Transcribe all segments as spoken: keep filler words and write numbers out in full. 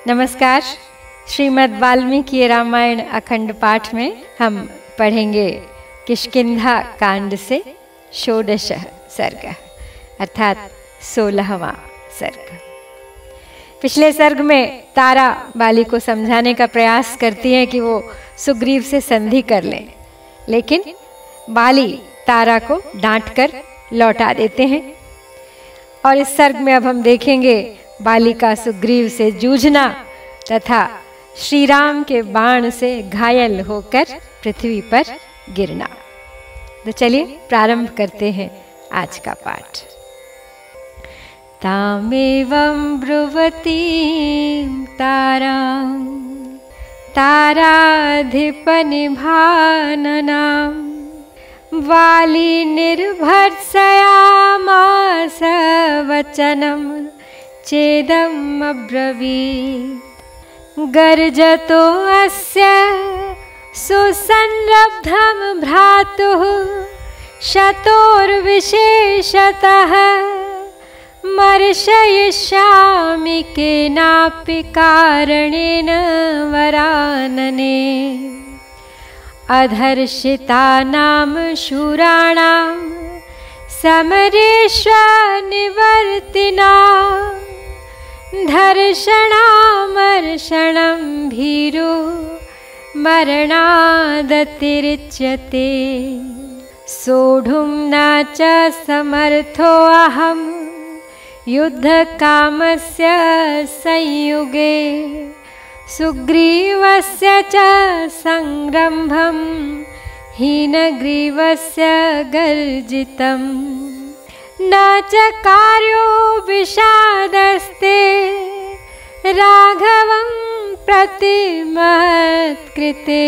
नमस्कार। श्रीमद् वाल्मीकि रामायण अखंड पाठ में हम पढ़ेंगे किष्किंधा कांड से षोडश सर्ग अर्थात सोलहवां सर्ग। पिछले सर्ग में तारा बाली को समझाने का प्रयास करती है कि वो सुग्रीव से संधि कर लें, लेकिन बाली तारा को डांटकर लौटा देते हैं। और इस सर्ग में अब हम देखेंगे बाली का सुग्रीव से जूझना तथा श्री राम के बाण से घायल होकर पृथ्वी पर गिरना। तो चलिए प्रारंभ करते हैं आज का पाठ। तामेवं ब्रुवतीं तारां ताराधिपनिभाननां वाली निर्भर्त्सयामास वचनं चेदम् अब्रवीत् गर्जतो अस्य सुसंरब्धं भ्रातुः शतोर्विशेषतः मर्शयिष्यामि केनापि कारणेन वरानने अधर्षितानां शूराणां समरेष्वनिवर्तिनां धर्षणामर्षणं भीरो मरणादतिरिच्यते सोढुं न च समर्थोऽहं युद्धकामस्य संयुगे सुग्रीवस्य च संरम्भं हीनग्रीवस्य गर्जितं न च कार्यो विषादस्ते राघवं प्रतिमत्कृते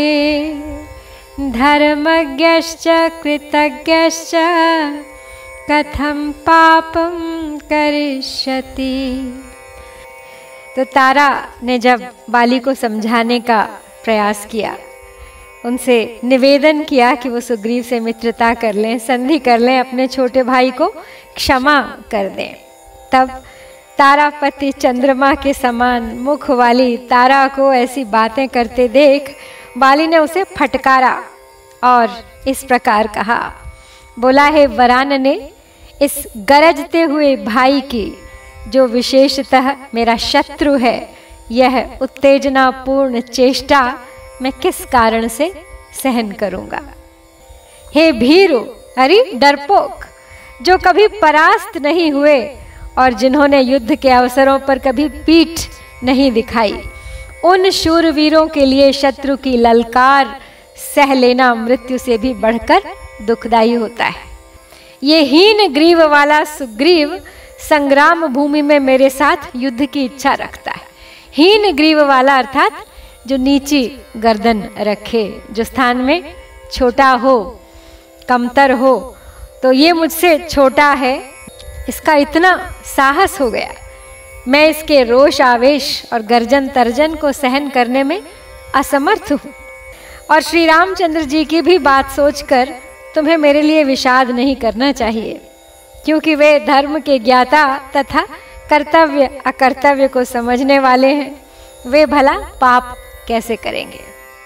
धर्मज्ञश्च कृतज्ञश्च कथं पापं करिष्यति। तो तारा ने जब बाली को समझाने का प्रयास किया, उनसे निवेदन किया कि वो सुग्रीव से मित्रता कर लें, संधि कर लें, अपने छोटे भाई को क्षमा कर दें, तब तारापति चंद्रमा के समान मुख वाली तारा को ऐसी बातें करते देख बाली ने उसे फटकारा और इस प्रकार कहा। बोला, है वरानने, इस गरजते हुए भाई की जो विशेषतः मेरा शत्रु है, यह उत्तेजनापूर्ण चेष्टा मैं किस कारण से सहन करूंगा। हे भीरु, अरे डरपोक, जो कभी परास्त नहीं हुए और जिन्होंने युद्ध के अवसरों पर कभी पीठ नहीं दिखाई, उन शूरवीरों के लिए शत्रु की ललकार सह लेना मृत्यु से भी बढ़कर दुखदायी होता है। ये हीन ग्रीव वाला सुग्रीव संग्राम भूमि में मेरे साथ युद्ध की इच्छा रखता है। हीन ग्रीव वाला अर्थात जो नीची गर्दन रखे, जो स्थान में छोटा हो, कमतर हो, तो ये मुझसे छोटा है, इसका इतना साहस हो गया, मैं इसके रोष आवेश और गर्जन तर्जन को सहन करने में असमर्थ हूँ। और श्री रामचंद्र जी की भी बात सोचकर तुम्हें मेरे लिए विषाद नहीं करना चाहिए, क्योंकि वे धर्म के ज्ञाता तथा कर्तव्य अकर्तव्य को समझने वाले हैं। वे भला पाप कैसे करेंगे।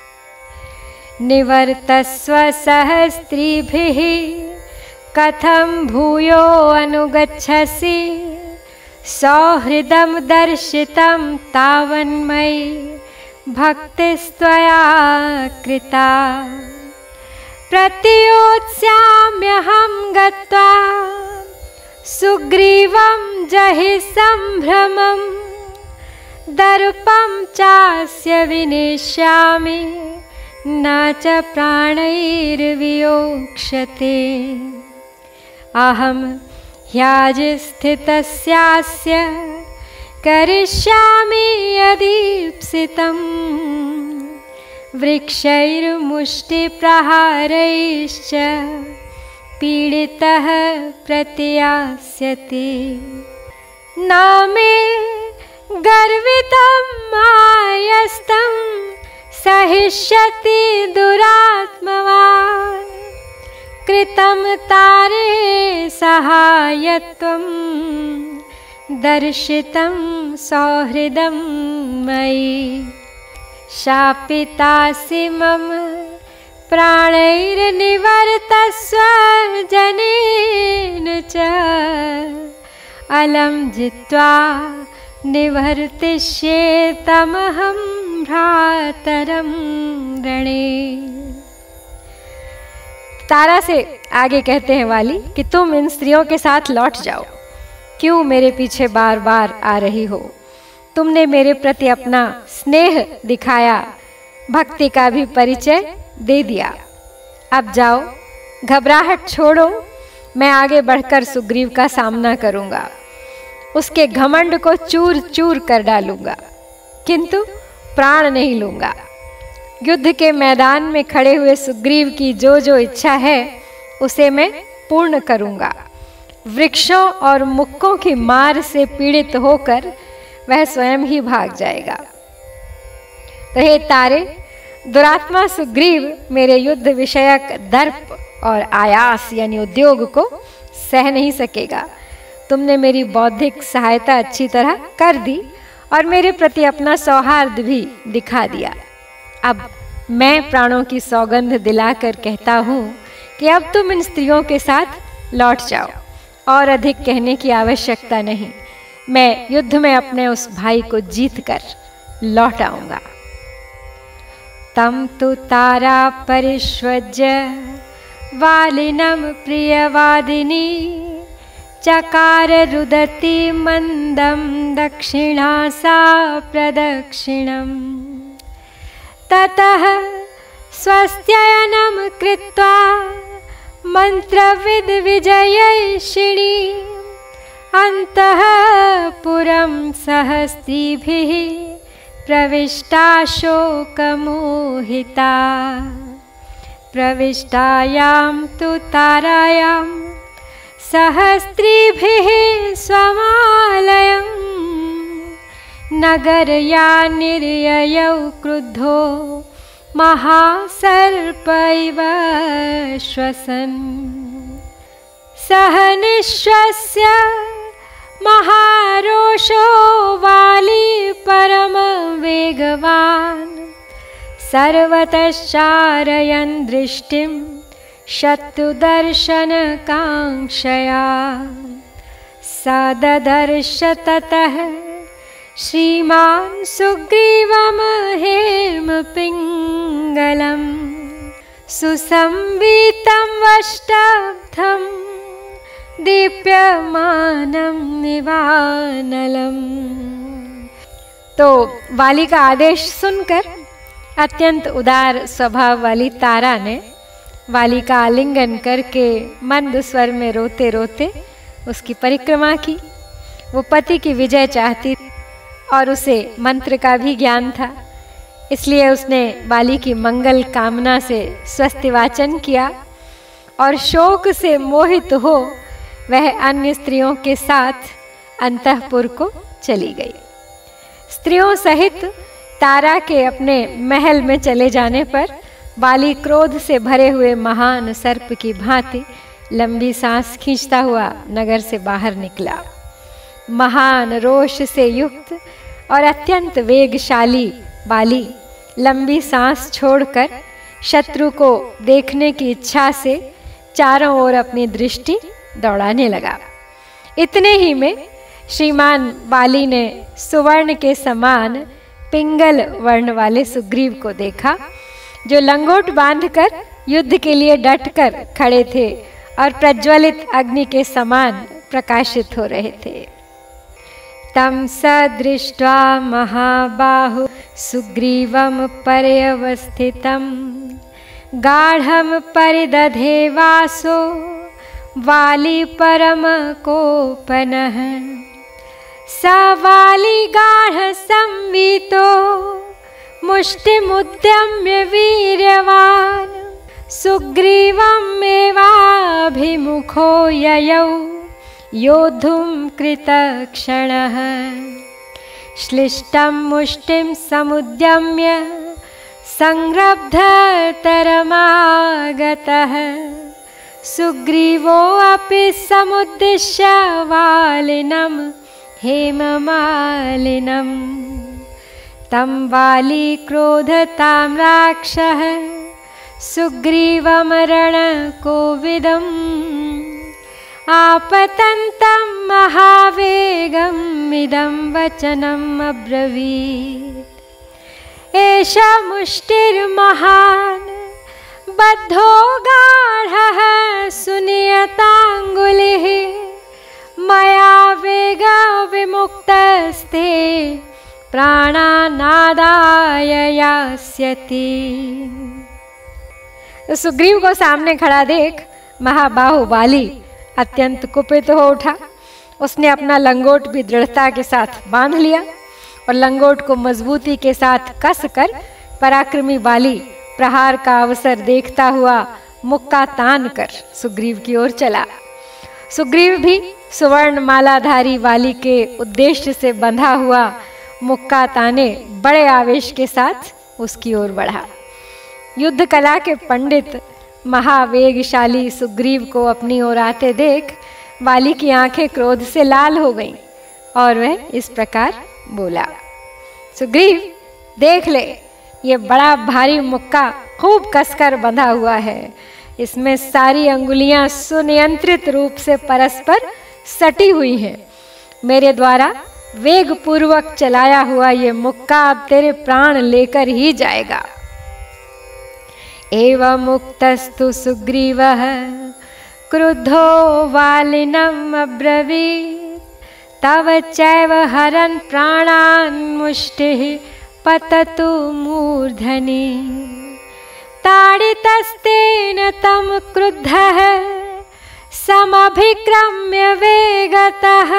निवर्तस्व सहस्त्रीभिः कथं भूयो अनुगच्छसि सौहृदं दर्शितं तावन्मयि भक्तिस्त्वया कृता प्रतियोत्स्याम्यहं गत्वा सुग्रीवं जहि संभ्रमं दर्पं चास्य विनेष्यामि न च प्राणैर्वियोक्ष्यते अहं ह्याजिस्थितस्यास्य करिष्यामि यदीप्सितं वृक्षैर्मुष्टिप्रहारैश्च पीडितः प्रतियास्यति न मे गर्वितं मायस्तं सहिष्यति दुरात्मवान् कृतं तारे सहायत्वं दर्शितं सौहृदं मयि शापितासि मम प्राणैर्निवर्तस्व जनेन च अलम जित्वा निवर्तिष्ये तमहं भ्रातरं रणे। तारा से आगे कहते हैं वाली कि तुम इन स्त्रियों के साथ लौट जाओ, क्यों मेरे पीछे बार बार आ रही हो? तुमने मेरे प्रति अपना स्नेह दिखाया, भक्ति का भी परिचय दे दिया। अब जाओ, घबराहट छोड़ो, मैं आगे बढ़कर सुग्रीव का सामना करूंगा, उसके घमंड को चूर चूर कर डालूंगा, किंतु प्राण नहीं लूंगा। युद्ध के मैदान में खड़े हुए सुग्रीव की जो जो इच्छा है उसे मैं पूर्ण करूंगा। वृक्षों और मुक्कों की मार से पीड़ित होकर वह स्वयं ही भाग जाएगा। तो हे तारे, दुरात्मा सुग्रीव मेरे युद्ध विषयक दर्प और आयास यानी उद्योग को सह नहीं सकेगा। तुमने मेरी बौद्धिक सहायता अच्छी तरह कर दी और मेरे प्रति अपना सौहार्द भी दिखा दिया। अब मैं प्राणों की सौगंध दिलाकर कहता हूँ कि अब तुम इन स्त्रियों के साथ लौट जाओ, और अधिक कहने की आवश्यकता नहीं। मैं युद्ध में अपने उस भाई को जीत कर लौट आऊंगा। तम तु तारा परिष्वज्य वालिनम प्रियवादिनी चकार रुदति मंदम दक्षिणा सा प्रदक्षिणम ततः स्वस्त्ययनं कृत्वा मंत्रविद विजयैषिणी अन्तःपुरं सहस्तिभिः प्रविष्टा शोकमोहिता। प्रविष्टायां तु तारायां सहस्त्रिभिः स्वमालयं नगरया निर्ययौ क्रुद्धो महासर्पैव श्वसन् सह निःश्वस्य महारोषो वाली परम वेगवान् सर्वतश्चारयन् दृष्टिं शत्रुदर्शनकाङ्क्षया स ददर्श ततः श्रीमान् सुग्रीवं हेमपिङ्गलं सुसंवीतं वष्टब्धं दीप्यमानं निवानलम्। तो वाली का आदेश सुनकर अत्यंत उदार स्वभाव वाली तारा ने वाली का आलिंगन करके मंद स्वर में रोते रोते उसकी परिक्रमा की। वो पति की विजय चाहती और उसे मंत्र का भी ज्ञान था, इसलिए उसने वाली की मंगल कामना से स्वस्ति वाचन किया और शोक से मोहित हो वह अन्य स्त्रियों के साथ अंतःपुर को चली गई। स्त्रियों सहित तारा के अपने महल में चले जाने पर वाली क्रोध से भरे हुए महान सर्प की भांति लंबी सांस खींचता हुआ नगर से बाहर निकला। महान रोष से युक्त और अत्यंत वेगशाली वाली लंबी सांस छोड़कर शत्रु को देखने की इच्छा से चारों ओर अपनी दृष्टि दौड़ाने लगा। इतने ही में श्रीमान वाली ने सुवर्ण के समान पिंगल वर्ण वाले सुग्रीव को देखा, जो लंगोट बांधकर युद्ध के लिए डटकर खड़े थे और प्रज्वलित अग्नि के समान प्रकाशित हो रहे थे। तम स दृष्ट्वा महाबाहु सुग्रीवं पर्यवस्थितं गाढ़ं परिदधे वासो वाली परम कोपनः स वाली गाढ़ संवीतो मुष्टिमुद्यम्य वीर्यवान् सुग्रीवमेवाभिमुखो ययौ योद्धुं कृतक्षणः श्लिष्टं मुष्टिं समुद्यम्य संरब्धतरमागतः सुग्रीवोऽपि समुद्दिश्य वालिनं हेममालिनं तं वाली क्रोधतां राक्षः सुग्रीवमरणकोविदम् आपतन्तं महावेगम् इदं वचनम् अब्रवीत्। एषा मुष्टिर्महान् बद्धो गाढः सुनियताङ्गुलिः मया वेग विमुक्तस्ते प्राणानादाय यास्यति। सुग्रीव को सामने खड़ा देख महाबाहु बाली अत्यंत कुपित हो उठा। उसने अपना लंगोट भी दृढ़ता के साथ बांध लिया और लंगोट को मजबूती के साथ कस कर पराक्रमी बाली प्रहार का अवसर देखता हुआ मुक्का तान कर सुग्रीव की ओर चला। सुग्रीव भी सुवर्ण मालाधारी वाली के उद्देश्य से बंधा हुआ मुक्का ताने बड़े आवेश के साथ उसकी ओर बढ़ा। युद्ध कला के पंडित महावेगशाली सुग्रीव को अपनी ओर आते देख वाली की आंखें क्रोध से लाल हो गईं और वह इस प्रकार बोला, सुग्रीव देख ले, ये बड़ा भारी मुक्का खूब कसकर बंधा हुआ है। इसमें सारी अंगुलियां सुनियंत्रित रूप से परस्पर सटी हुई हैं। मेरे द्वारा वेग पूर्वक चलाया हुआ ये मुक्का अब तेरे प्राण लेकर ही जाएगा। एवं मुक्तस्तु सुग्रीवः क्रुद्धो वालिनम् अब्रवीत् तव चैव हरन् प्राणान् मुष्टिः पततु मूर्धनि। ताडितस्तेन तं क्रुद्धः समभिक्रम्य वेगतः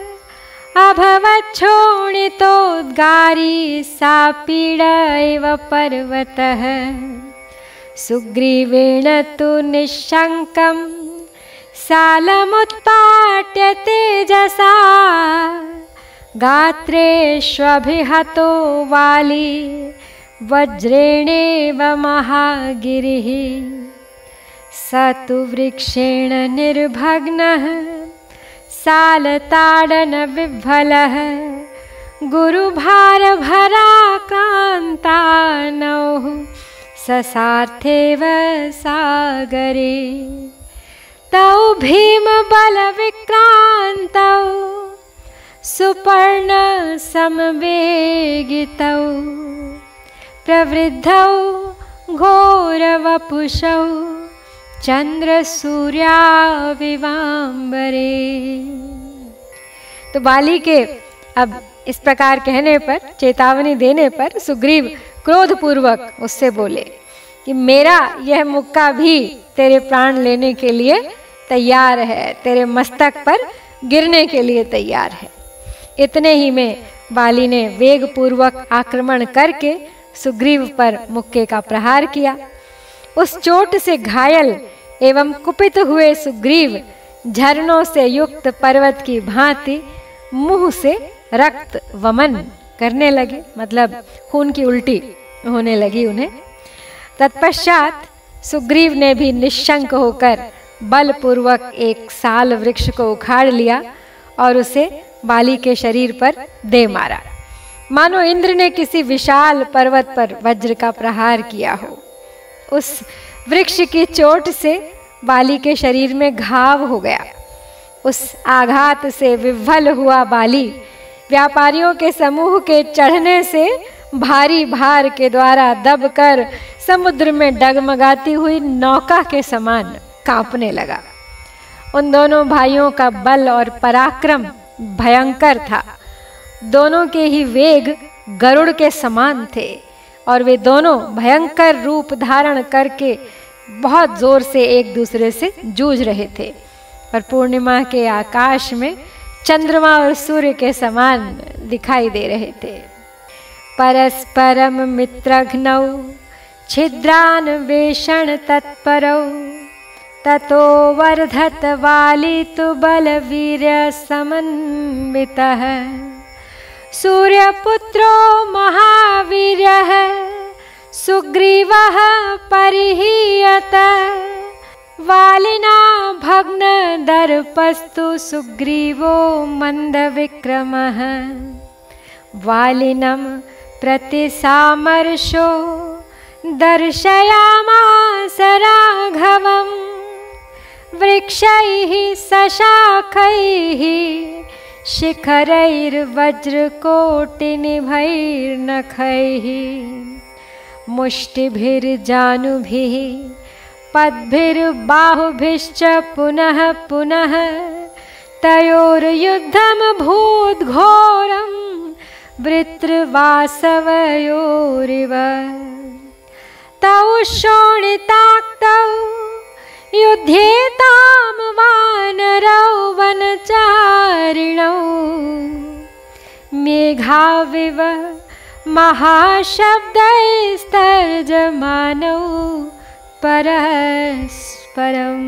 अभवच्छोणितोद्गारी सा पीडा एव पर्वतः। सुग्रीवेण तु निःशङ्कं सालमुत्पाट्य तेजसा गात्रेष्वभिहतो वाली वज्रेणेव महागिरिः। स तु वृक्षेण निर्भग्नः सालताडनविह्वलः गुरुभारभराक्रान्तानौः ससार्थेव सागरे। तौ भीमबलविक्रान्तौ सुपर्णसमवेगितौ प्रवृद्धौ घोरवपुषौ चंद्रसूर्याविवाम्बरे। तो बाली के अब इस प्रकार कहने पर, चेतावनी देने पर सुग्रीव क्रोधपूर्वक उससे बोले कि मेरा यह मुक्का भी तेरे प्राण लेने के लिए तैयार है, तेरे मस्तक पर गिरने के लिए तैयार है। इतने ही में बाली ने वेग पूर्वक आक्रमण करके सुग्रीव पर मुक्के का प्रहार किया। उस चोट से घायल एवं कुपित हुए सुग्रीव झरनों से युक्त पर्वत की भांति मुंह से रक्त वमन करने लगे, मतलब खून की उल्टी होने लगी उन्हें। तत्पश्चात सुग्रीव ने भी निश्शंक होकर बलपूर्वक एक साल वृक्ष को उखाड़ लिया और उसे बाली के शरीर पर दे मारा, मानो इंद्र ने किसी विशाल पर्वत पर वज्र का प्रहार किया हो। उस वृक्ष की चोट से बाली के शरीर में घाव हो गया। उस आघात से विह्वल हुआ बाली व्यापारियों के समूह के चढ़ने से भारी भार के द्वारा दबकर समुद्र में डगमगाती हुई नौका के समान कांपने लगा। उन दोनों भाइयों का बल और पराक्रम भयंकर था। दोनों के ही वेग गरुड़ के समान थे और वे दोनों भयंकर रूप धारण करके बहुत जोर से एक दूसरे से जूझ रहे थे और पूर्णिमा के आकाश में चंद्रमा और सूर्य के समान दिखाई दे रहे थे। परस्परम मित्रघ्नौ छिद्रान्वेषण तत्परौ ततो वर्धत वाली तु बलवीर्य समन्वितः सूर्यपुत्रो महावीर्यः सुग्रीवः परिहीयत वालिना भग्न दर्पस्तु सुग्रीवो मन्दविक्रमः वालिनं प्रतिसामर्शो दर्शयामास राघवं वृक्षैः सशाखैः शिखरैर्वज्रकोटिनिभैर्नखैः मुष्टिभिर्जानुभिः पद्भिर्बाहुभिश्च पुनः पुनः तयोर्युद्धमभूद्घोरं वृत्रवासवयोरिव तौ शोणिताक्तौ युध्येतां वानरौ वनचारिणौ मेघाविव महाशब्दैस्तर्जमानौ परस्परम।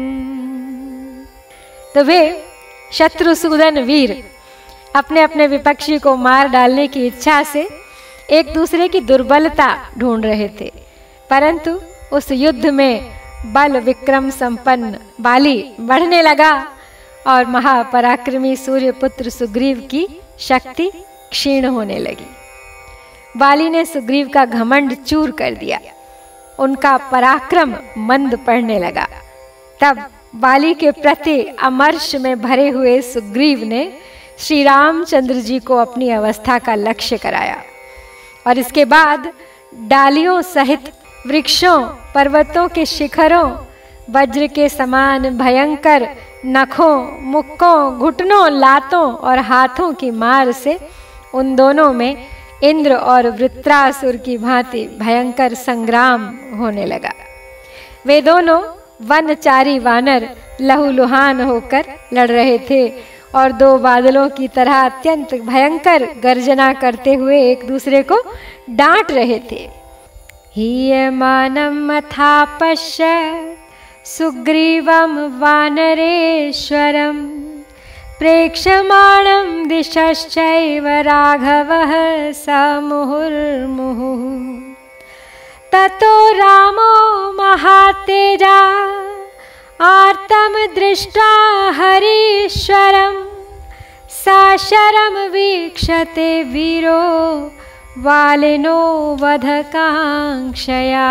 तो वे शत्रुसूदन वीर अपने अपने विपक्षी को मार डालने की इच्छा से एक दूसरे की दुर्बलता ढूंढ रहे थे, परंतु उस युद्ध में बल विक्रम संपन्न बाली बढ़ने लगा और महापराक्रमी सूर्यपुत्र सुग्रीव की शक्ति क्षीण होने लगी। बाली ने सुग्रीव का घमंड चूर कर दिया, उनका पराक्रम मंद पड़ने लगा। तब बाली के प्रति अमर्ष में भरे हुए सुग्रीव ने श्री रामचंद्र जी को अपनी अवस्था का लक्ष्य कराया और इसके बाद डालियों सहित वृक्षों, पर्वतों के शिखरों, वज्र के समान भयंकर नखों, मुक्कों, घुटनों, लातों और हाथों की मार से उन दोनों में इंद्र और वृत्रासुर की भांति भयंकर संग्राम होने लगा। वे दोनों वनचारी वानर लहूलुहान होकर लड़ रहे थे और दो बादलों की तरह अत्यंत भयंकर गर्जना करते हुए एक दूसरे को डांट रहे थे। हीयमानं मथापश्य सुग्रीवं वानरेश्वरं प्रेक्षमाणं दिशश्चैव राघवः स मुहुर्मुहुः ततो रामो महातेजा आर्तं दृष्ट्वा हरीश्वरं साशरं वीक्षते वीरो वालिनो वधकांक्षया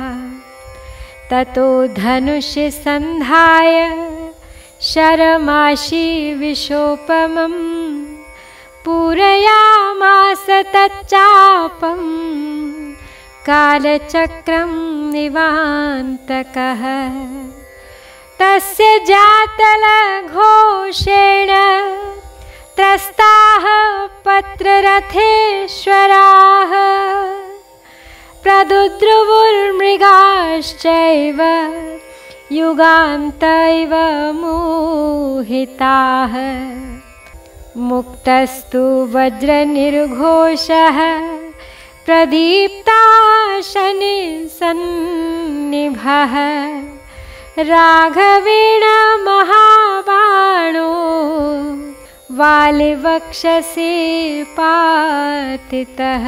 ततो धनुषि संधाय शरमाशी विशोपमं पूरयामास तच्चापं कालचक्रं निवान्तकः तस्य जातलघोषेण त्रस्ताः पत्ररथेश्वराः प्रदुद्रुवुर्मृगाश्चैव युगान्तैव मोहिताः मुक्तस्तु वज्रनिर्घोषः प्रदीप्ताशनिसन्निभः राघवेण महाबाणो वालिवक्षसे पातितः।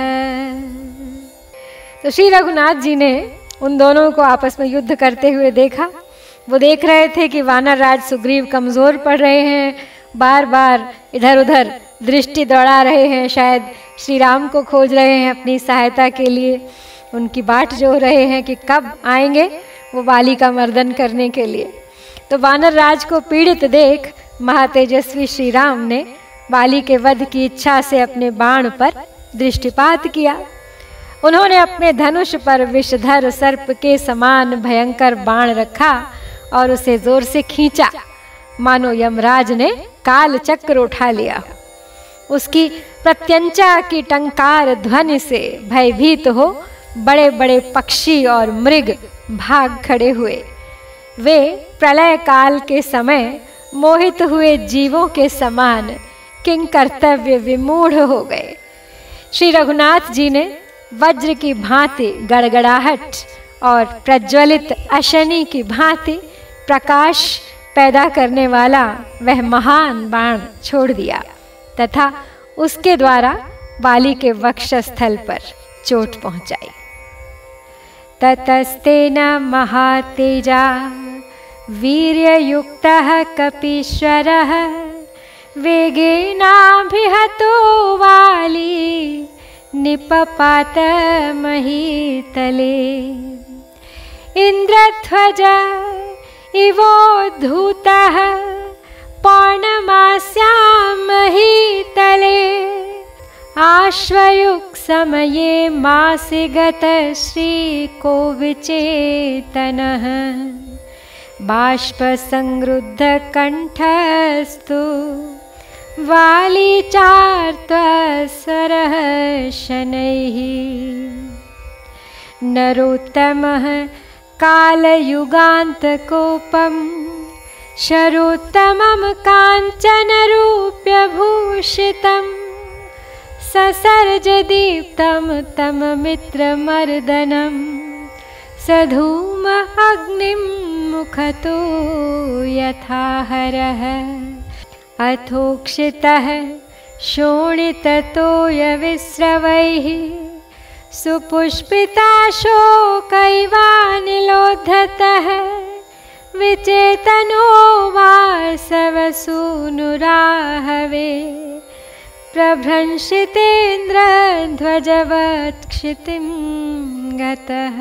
तो श्री रघुनाथ जी ने उन दोनों को आपस में युद्ध करते हुए देखा। वो देख रहे थे कि वानर राज सुग्रीव कमज़ोर पड़ रहे हैं, बार बार इधर उधर दृष्टि दौड़ा रहे हैं, शायद श्री राम को खोज रहे हैं अपनी सहायता के लिए, उनकी बाट जोह रहे हैं कि कब आएंगे वो बाली का मर्दन करने के लिए। तो वानर राज को पीड़ित देख महातेजस्वी श्री राम ने बाली के वध की इच्छा से अपने बाण पर दृष्टिपात किया। उन्होंने अपने धनुष पर विषधर सर्प के समान भयंकर बाण रखा और उसे जोर से खींचा, मानो यमराज ने काल चक्र उठा लिया। उसकी प्रत्यंचा की टंकार ध्वनि से भयभीत हो बड़े बड़े पक्षी और मृग भाग खड़े हुए। वे प्रलय काल के समय मोहित हुए जीवों के समान किंकर्तव्य विमूढ़ हो गए। श्री रघुनाथ जी ने वज्र की भांति गड़गड़ाहट और प्रज्वलित अशनि की भांति प्रकाश पैदा करने वाला वह महान बाण छोड़ दिया तथा उसके द्वारा बाली के वक्षस्थल पर चोट पहुंचाई। ततस्तेन महातेजा वीर्ययुक्तः कपीश्वरः वेगेनाभिहतो वाली निपपात महीतले। इन्द्रध्वज इवोद्धूतः पौर्णमास्यां महीतले। आश्वयुक् समये मासि गतः श्रीकोविचेतनः बाष्पसंरुद्धकण्ठस्तु वाली चार्त्वस्वरः शनैः। नरोत्तमः कालयुगान्तकोपं शरोत्तमं काञ्चनरूप्यभूषितं ससर्ज दीप्तं तममित्रमर्दनं सधूम अग्निं मुखतो यथा हरः। अथोक्षितः शोणिततोयविस्रवैः सुपुष्पिताशोकैवानिलोद्धतः विचेतनो वासवसूनुराहवे प्रभ्रंशितेन्द्रध्वजवत् क्षितिं गतः।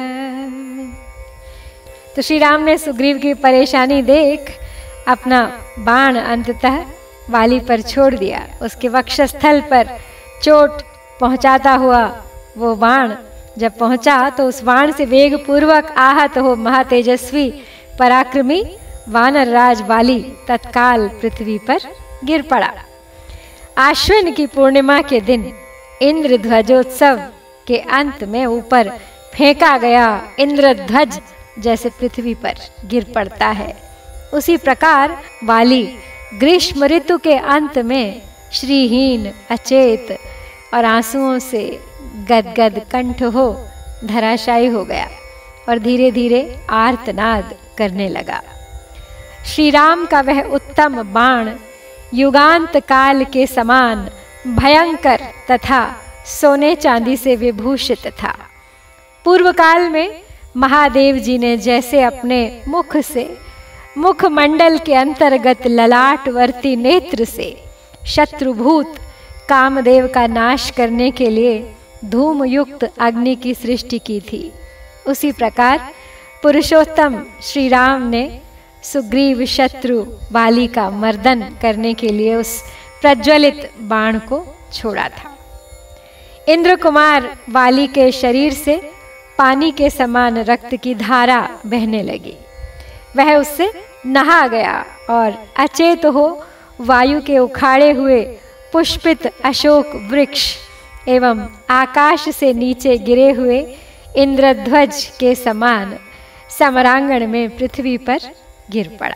तो श्री राम ने सुग्रीव की परेशानी देख अपना बाण अंततः वाली पर छोड़ दिया। उसके वक्षस्थल पर चोट पहुंचाता हुआ वो बाण जब पहुंचा तो उस बाण से वेग पूर्वक आहत हो महातेजस्वी पराक्रमी वानर राज वाली तत्काल पृथ्वी पर गिर पड़ा। आश्विन की पूर्णिमा के दिन इंद्र ध्वजोत्सव के अंत में ऊपर फेंका गया इंद्रध्वज जैसे पृथ्वी पर गिर पड़ता है, उसी प्रकार वाली ग्रीष्म ऋतु के अंत में श्रीहीन अचेत और आंसुओं से गदगद कंठ हो धराशायी हो गया और धीरे धीरे आर्तनाद करने लगा। श्री राम का वह उत्तम बाण युगांत काल के समान भयंकर तथा सोने चांदी से विभूषित था। पूर्व काल में महादेव जी ने जैसे अपने मुख से मुखमंडल के अंतर्गत ललाटवर्ती नेत्र से शत्रुभूत कामदेव का नाश करने के लिए धूम युक्त अग्नि की सृष्टि की थी, उसी प्रकार पुरुषोत्तम श्री राम ने सुग्रीव शत्रु वाली का मर्दन करने के लिए उस प्रज्वलित बाण को छोड़ा था। इंद्र कुमार वाली के शरीर से पानी के समान रक्त की धारा बहने लगी। वह उससे नहा गया और अचेत हो वायु के उखाड़े हुए पुष्पित अशोक वृक्ष एवं आकाश से नीचे गिरे हुए इंद्रध्वज के समान समरांगण में पृथ्वी पर गिर पड़ा।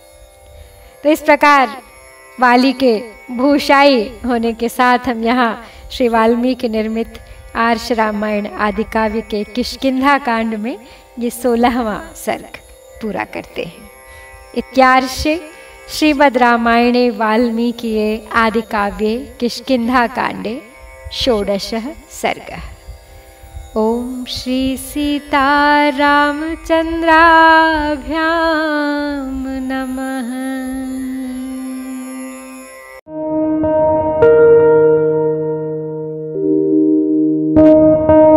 तो इस प्रकार वाली के भूषाई होने के साथ हम यहाँ श्री वाल्मीकि निर्मित आर्ष रामायण आदि काव्य के किष्किंधा कांड में ये सोलहवां सर्ग पूरा करते हैं। इत्यार्षे श्रीमद् रामायणे वाल्मीकिये आदि काव्ये किष्किंधा कांडे षोडशः सर्गः। ओम श्री सीता रामचंद्राभ्याम नमः। Thank you.